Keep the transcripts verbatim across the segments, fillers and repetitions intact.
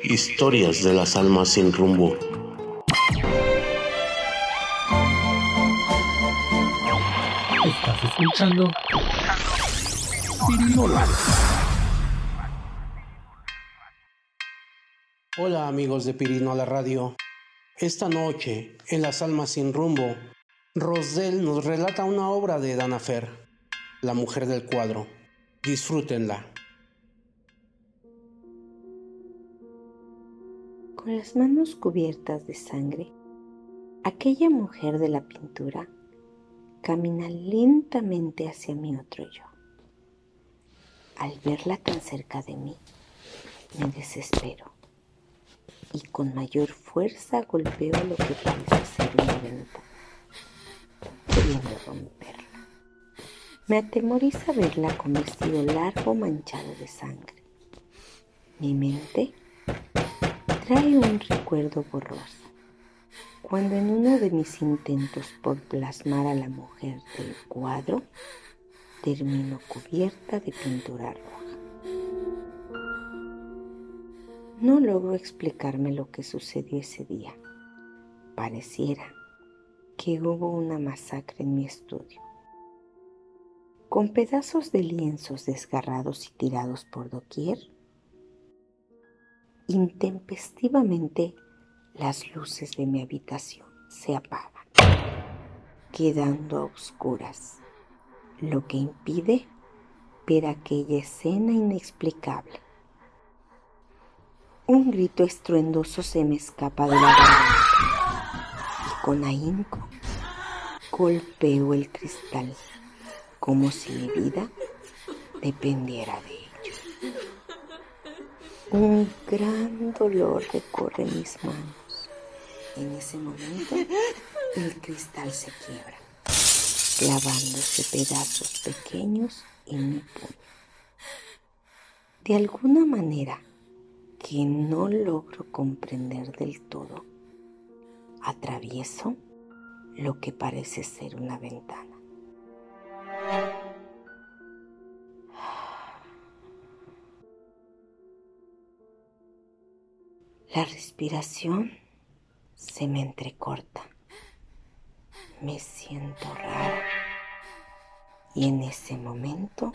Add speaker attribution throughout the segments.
Speaker 1: Historias de las almas sin rumbo.
Speaker 2: Estás escuchando Pirinola.
Speaker 1: Hola amigos de Pirinola Radio. Esta noche, en Las Almas sin Rumbo, Rosdel nos relata una obra de Dana Fer, La mujer del cuadro. Disfrútenla.
Speaker 3: Con las manos cubiertas de sangre, aquella mujer de la pintura camina lentamente hacia mi otro yo. Al verla tan cerca de mí, me desespero y con mayor fuerza golpeo lo que parece ser una ventana, queriendo romperla. Me atemoriza verla con vestido largo manchado de sangre. Mi mente trae un recuerdo borroso, cuando en uno de mis intentos por plasmar a la mujer del cuadro, termino cubierta de pintura roja. No logro explicarme lo que sucedió ese día. Pareciera que hubo una masacre en mi estudio. Con pedazos de lienzos desgarrados y tirados por doquier, intempestivamente las luces de mi habitación se apagan, quedando a oscuras, lo que impide ver aquella escena inexplicable. Un grito estruendoso se me escapa de la garganta y con ahínco golpeo el cristal como si mi vida dependiera de ello. Un gran dolor recorre mis manos. En ese momento, el cristal se quiebra, clavándose pedazos pequeños en mi puño. De alguna manera que no logro comprender del todo, atravieso lo que parece ser una ventana. La respiración se me entrecorta. Me siento rara. Y en ese momento,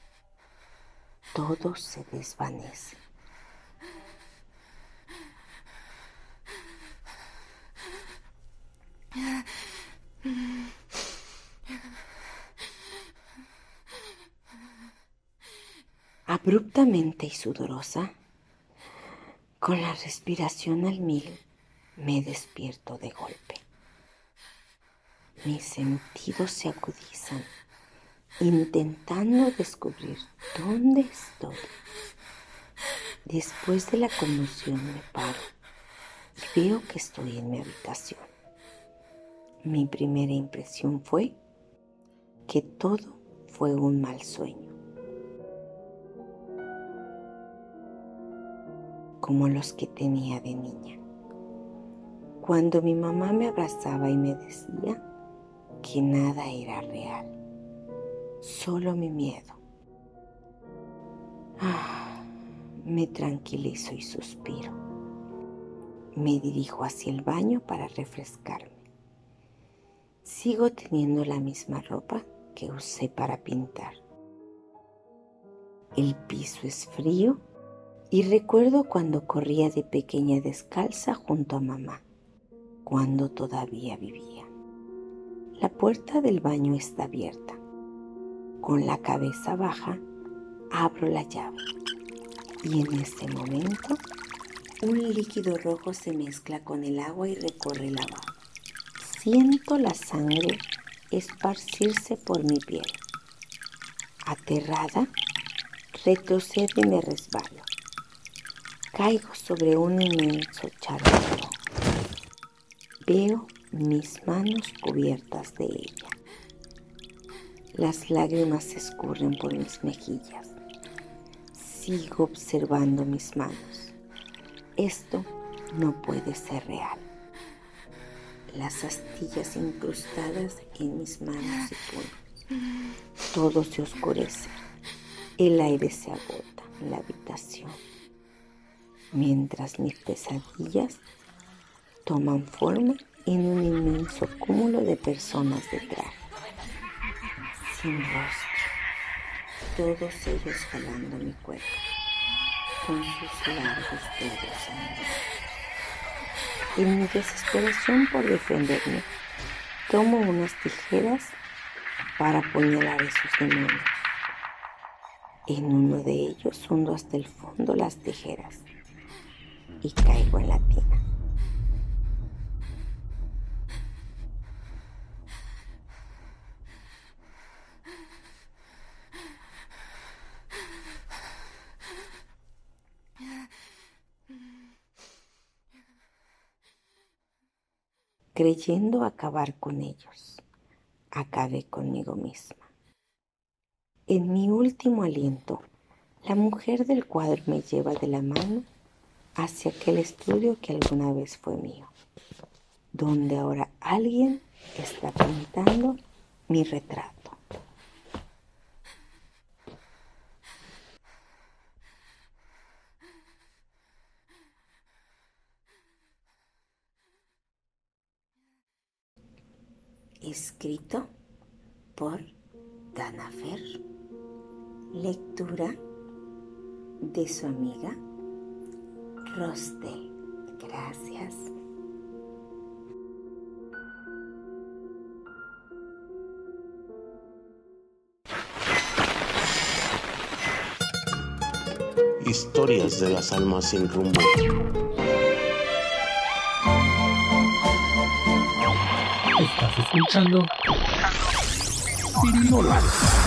Speaker 3: todo se desvanece. Abruptamente y sudorosa, con la respiración al mil, me despierto de golpe. Mis sentidos se agudizan, intentando descubrir dónde estoy. Después de la conmoción me paro y veo que estoy en mi habitación. Mi primera impresión fue que todo fue un mal sueño, como los que tenía de niña, cuando mi mamá me abrazaba y me decía que nada era real, solo mi miedo. Ah, me tranquilizo y suspiro. Me dirijo hacia el baño para refrescarme. Sigo teniendo la misma ropa que usé para pintar. El piso es frío y recuerdo cuando corría de pequeña descalza junto a mamá, cuando todavía vivía. La puerta del baño está abierta. Con la cabeza baja, abro la llave y en ese momento un líquido rojo se mezcla con el agua y recorre la lavabo. Siento la sangre esparcirse por mi piel. Aterrada, retrocedo y me resbalo. Caigo sobre un inmenso charco. Veo mis manos cubiertas de ella. Las lágrimas escurren por mis mejillas. Sigo observando mis manos. Esto no puede ser real. Las astillas incrustadas en mis manos y puños. Todo se oscurece. El aire se agota en la habitación. mientras mis pesadillas toman forma en un inmenso cúmulo de personas de traje, sin rostro, todos ellos jalando mi cuerpo con sus largos dedos sangrados. En mi desesperación por defenderme, tomo unas tijeras para apuñalar a esos demonios. En uno de ellos hundo hasta el fondo las tijeras y caigo en la tina. Creyendo acabar con ellos, acabé conmigo misma. En mi último aliento, la mujer del cuadro me lleva de la mano hacia aquel estudio que alguna vez fue mío, donde ahora alguien está pintando mi retrato. Escrito por Danafer. Lectura de su amiga Rosdel. Gracias.
Speaker 1: Historias de las almas sin rumbo.
Speaker 2: Estás escuchando Pirinolas.